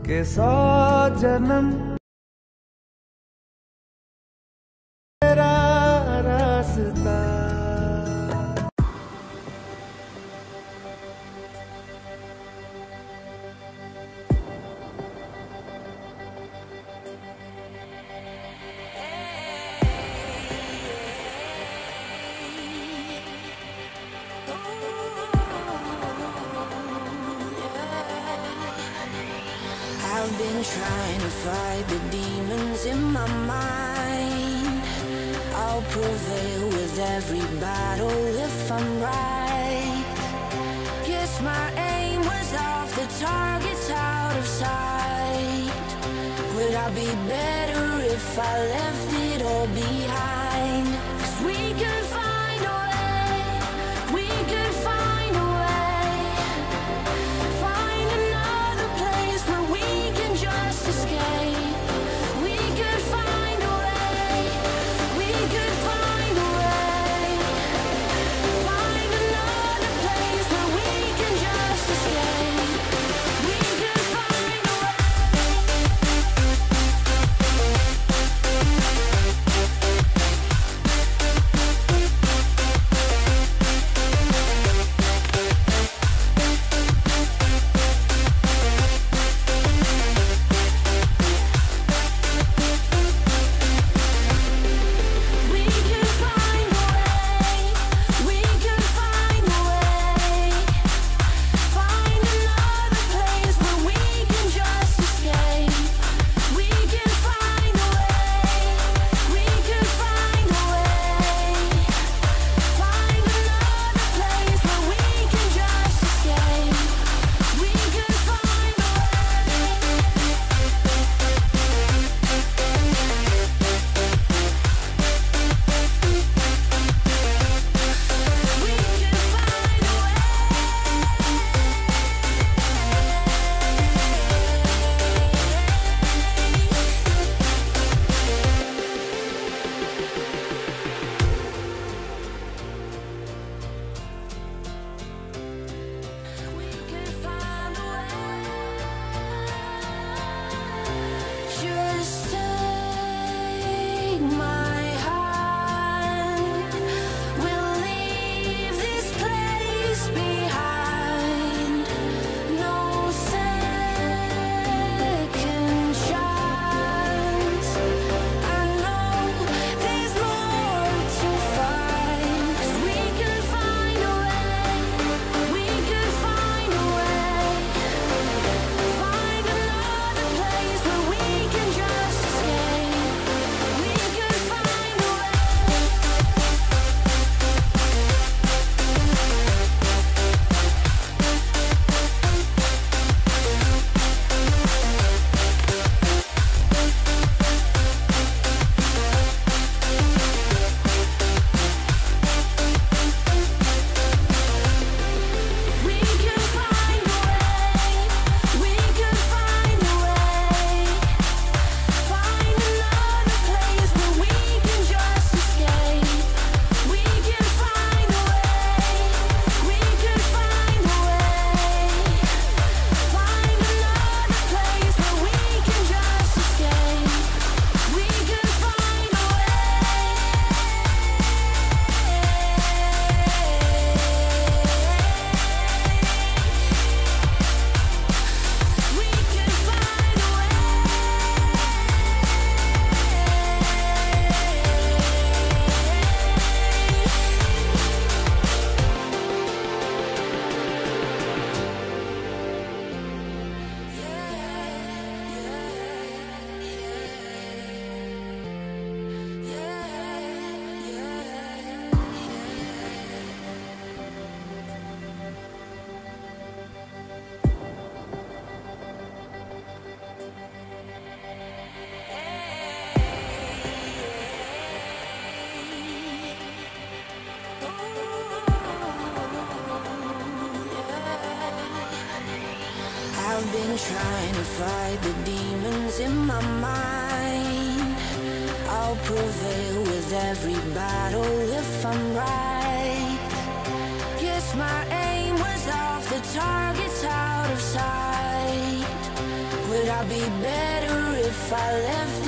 के 100 जन्म तेरा रास्ता। I've been trying to fight the demons in my mind. I'll prevail with every battle if I'm right. Guess my aim was off, the target's out of sight. Would I be better if I left it all behind? 'Cause we could find a way, we could find a way. Find another place where we can just escape. We could find a way, we could find a way. Find another place where we can just escape. We could find a way. We could find a way, we could find a way. Find another place where we can just escape. We could find a way, we could find a way. Find another place where we can just escape. We could find a Just take my hand. We'll leave this place behind. No second chance. I know there's more to find. 'Cause we could find a way, we could find a way. Find another place where we can just escape. We could find a way. We could find a way, we could find a way. Find another place where we can just escape. We could find a way, we could find a way. Find another place where we can just escape. We could find a way. We could find a way. I've been trying to fight the demons in my mind. I'll prevail with every battle if I'm right. Guess my aim was off, the target's out of sight. Would I be better if I left